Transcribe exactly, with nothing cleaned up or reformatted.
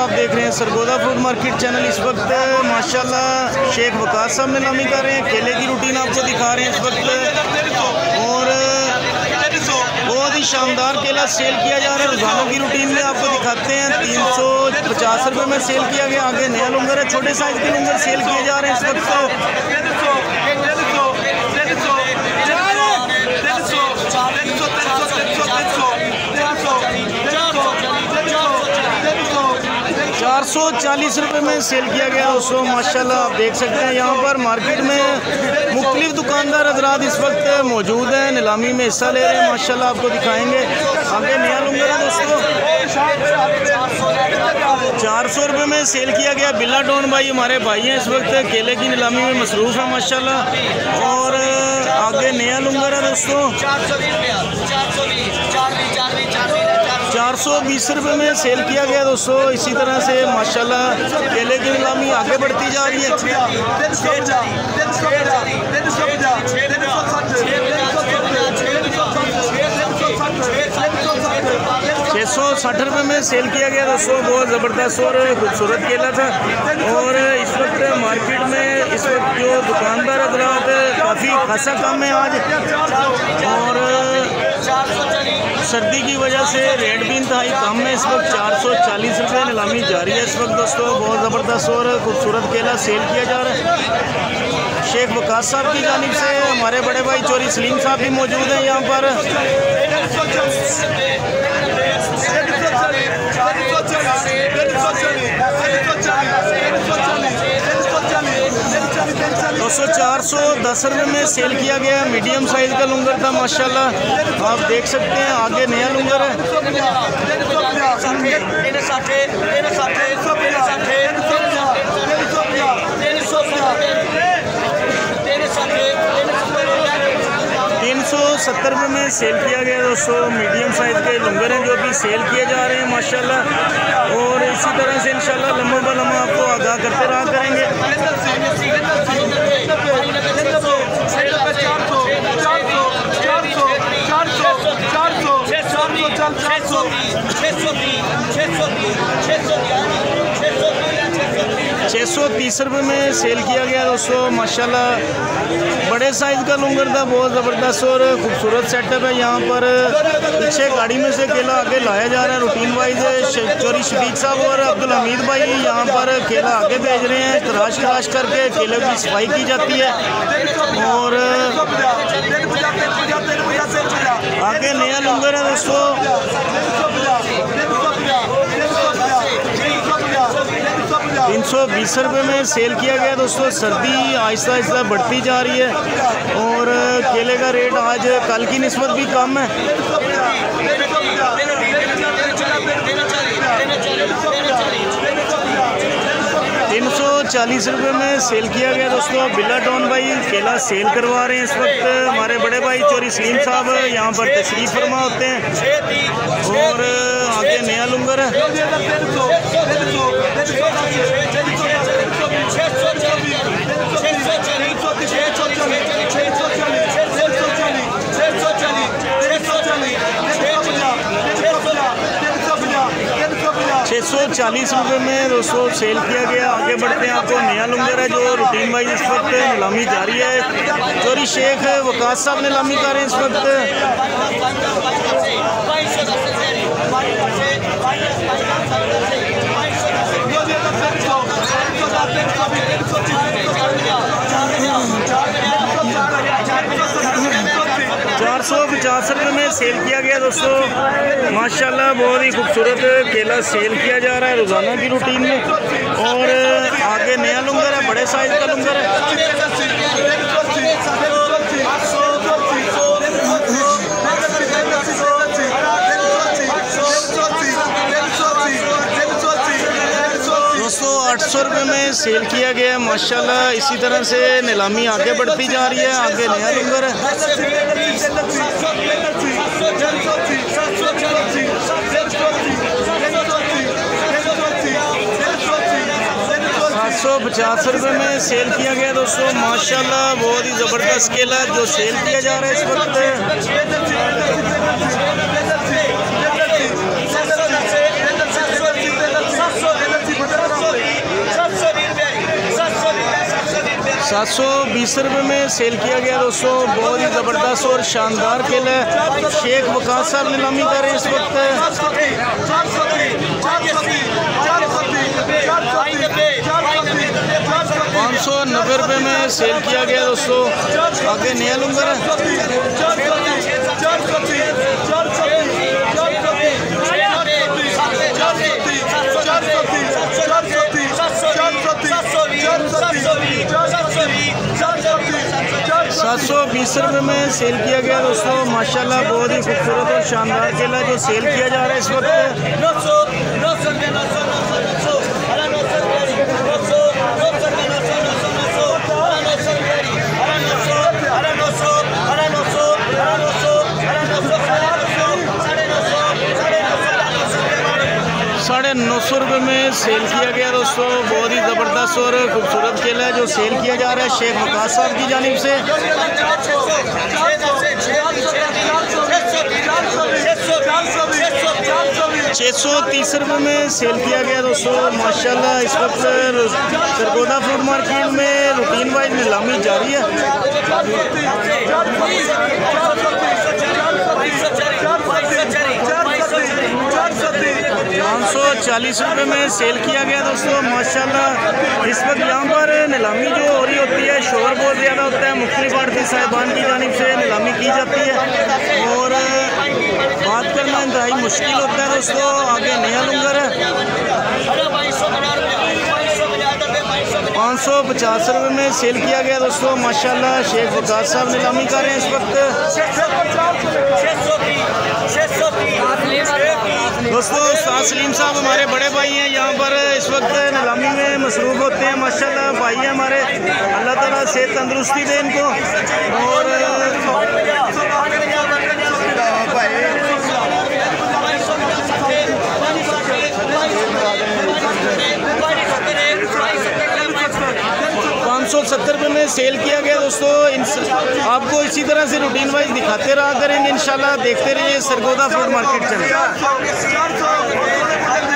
आप देख रहे हैं सरगोदा फ्रूट मार्केट चैनल। इस वक्त माशाल्लाह शेख वकास साहब नीलामी कर रहे हैं। केले की रूटीन आपको दिखा रहे हैं इस वक्त, और बहुत ही शानदार केला सेल किया जा रहा है। रोजाना की रूटीन में आपको दिखाते हैं। तीन सौ पचास रुपये में सेल किया गया। आगे नया लुंगर है, छोटे साइज के लुंगर सेल किए जा रहे हैं इस वक्त। चार सौ चालीस रुपये में सेल किया गया दोस्तों। माशाल्लाह आप देख सकते हैं यहाँ पर मार्केट में मुख्तलिफ दुकानदार हजरात इस वक्त मौजूद हैं, नीलामी में हिस्सा ले रहे हैं। माशाल्लाह आपको दिखाएंगे। आगे नया लुंगर है दोस्तों, चार सौ रुपये में सेल किया गया। बिल्ला टोन भाई हमारे भाई हैं, इस वक्त केले की नीलामी में मसरूफ़ है माशाल्लाह। और आगे नया लुंगर है दोस्तों, चार सौ बीस रुपये में सेल किया गया दोस्तों। इसी तरह से माशाल्लाह केले की नीलामी आगे बढ़ती जा रही है। छः सौ साठ रुपये में सेल किया गया दोस्तों। बहुत ज़बरदस्त और खूबसूरत केला था। और इस वक्त मार्केट में इस वक्त जो दुकानदार हजरात काफ़ी खासा कम है आज, और सर्दी की वजह से रेट भी इंतहाई कम है। इस वक्त चार सौ चालीस रुपये नीलामी जारी है इस वक्त दोस्तों। बहुत ज़बरदस्त और खूबसूरत केला सेल किया जा रहा है। शेख वकास साहब की जानिब से हमारे बड़े भाई चोरी सलीम साहब भी मौजूद हैं यहाँ पर। दो सौ चार सौ दस रुपये में सेल किया गया। मीडियम साइज़ का लुंगर था माशाल्लाह आप देख सकते हैं। आगे नया लुंगर है, तीन सौ सत्तर रुपये में सेल किया गया दोस्तों। मीडियम साइज़ के लुंगर हैं जो भी सेल किए जा रहे हैं माशाल्लाह। और इसी तरह से इंशाल्लाह लम्हा ब लम्हा आपको आगाह करते रहा करेंगे। छः सौ तीस रुपये में सेल किया गया दोस्तों माशाल्लाह। बड़े साइज़ का लुंगर था, बहुत ज़बरदस्त और खूबसूरत सेटअप है। यहाँ पर पीछे गाड़ी में से केला आगे लाया जा रहा है रूटीन वाइज। चोरी शफीक साहब और अब्दुल हमीद भाई यहाँ पर केला आगे भेज रहे हैं। तराश तराश करके केले की सफाई की जाती है। और आगे नया लुंगर है दोस्तों, तीन सौ बीस रुपये में सेल किया गया दोस्तों। सर्दी आहिस्ता आहिस्ता बढ़ती जा रही है और केले का रेट आज कल की निस्बत भी कम है। तीन सौ चालीस रुपये में सेल किया गया दोस्तों। बिल्ला टोन भाई केला सेल करवा रहे हैं इस वक्त। हमारे बड़े भाई चोरी सलीम साहब यहाँ पर तशरीफ़ फरमा होते हैं। और आगे नया लुंगर है, छः सौ चालीस रुपये में दोस्तों सेल किया गया। आगे बढ़ते हैं। आपको नया लुंगर है जो रूटीन वाइज इस वक्त नीलामी जारी है। चोरी शेख वकास साहब नीलामी कर रहे हैं इस वक्त। चार सौ पचास रुपये में सेल किया गया दोस्तों माशाल्लाह। बहुत ही खूबसूरत केला सेल किया जा रहा है रोज़ाना की रूटीन में। और आगे नया लुंगर है, बड़े साइज़ का लुंगर है। दोस्तों आठ सौ रुपये में सेल किया गया माशाल्लाह। इसी तरह से नीलामी आगे बढ़ती जा रही है। आगे नया लुंगर है, सात सौ पचास रुपये में सेल किया गया दोस्तों माशाल्लाह। बहुत ही ज़बरदस्त केला जो सेल किया जा रहा है इस वक्त। सात सौ बीस रुपये में सेल किया गया दोस्तों। बहुत ही ज़बरदस्त और शानदार केला है। शेख वकास साहब नीलामी कर रहे हैं इस वक्त। पाँच सौ नब्बे रुपये में सेल किया गया दोस्तों। आगे नया लूंगा सात सौ बीस रुपये में सेल किया गया दोस्तों। माशाल्लाह बहुत ही खूबसूरत और शानदार केला जो सेल किया जा रहा है इस वक्त। साढ़े नौ सौ रुपये में सेल किया गया दोस्तों। बहुत ही ज़बरदस्त और खूबसूरत केला है जो सेल किया जा रहा है शेख वकास साहब की जानिब से। छः सौ तीस रुपये में सेल किया गया दोस्तों। माशाल्लाह इस वक्त सरगोदा फ्रूट मार्केट में रूटीन वाइज नीलामी जारी है। पाँच सौ चालीस रुपये में सेल किया गया दोस्तों। माशाल्लाह इस वक्त यहाँ पर नीलामी जो हो रही होती है, शोर बहुत ज़्यादा होता है। मुख्तलिफ आड़ती साहिबान की जानिब से नीलामी की जाती है और बात करना इंतहाई मुश्किल होता है दोस्तों। आगे नया लुंगर है। पाँच सौ पचास रुपये में सेल किया गया दोस्तों। माशाल्लाह शेख वकास साहब नीलामी कर रहे हैं इस वक्त। दोस्तों उस्ताद सलीम साहब हमारे बड़े भाई हैं, यहाँ पर इस वक्त नीलामी में मसरूफ़ होते हैं। माशाल्लाह भाई हैं हमारे, अल्लाह ताला सेहत तंदुरुस्ती दे इनको। और पाँच सौ सत्तर रुपये में सेल किया गया दोस्तों। इन आपको इसी तरह से रूटीन वाइज दिखाते रहा करेंगे इंशाल्लाह। देखते रहिए सरगोदा फ्रूट मार्केट चैनल।